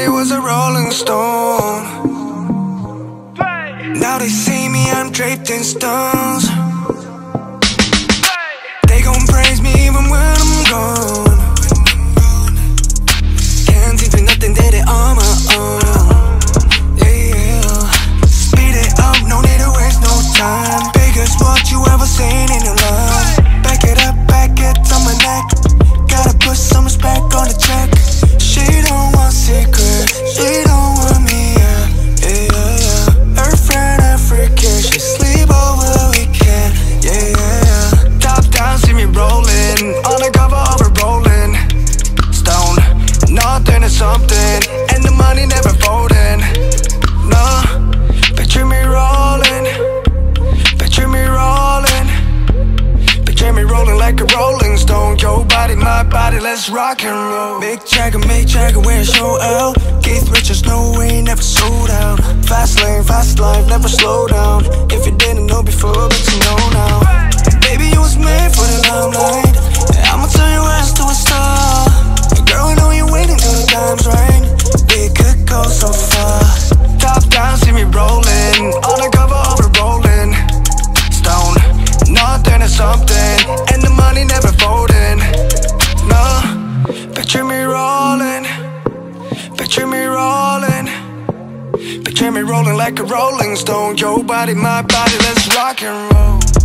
body was a rolling stone. Now they see me, I'm draped in stones. They gon' praise me even when I'm gone. Can't do nothing, did it on my own. Yeah, speed it up, no need to waste no time. Biggest what you ever seen in your life. Back it up, back it to my neck. Gotta put some respect on the check. She don't want secret, she don't want me, yeah. Her friend African, she sleep over the weekend, yeah. Top down, see me rolling, on the cover of a rolling stone. Nothing is something, and the money never folding. No, picture me rolling, picture me rolling, picture me rolling like a rolling stone. Your body, my body, let's rock and roll. Mick Jagger, wearing show out. Keith Richards, no, we ain't never sold out. Fast lane, fast life, never slow down. If you didn't know before, but you know now. Baby, you was made for the limelight, and I'ma turn your ass to a star. Girl, I know you're waiting till the time's right. We could go so far. Top down, see me rolling, on the cover of a rolling stone. Nothing is something, and the money never folding. No, picture me rolling, picture me rolling, picture me rolling like a rolling stone. Your body, my body, let's rock and roll.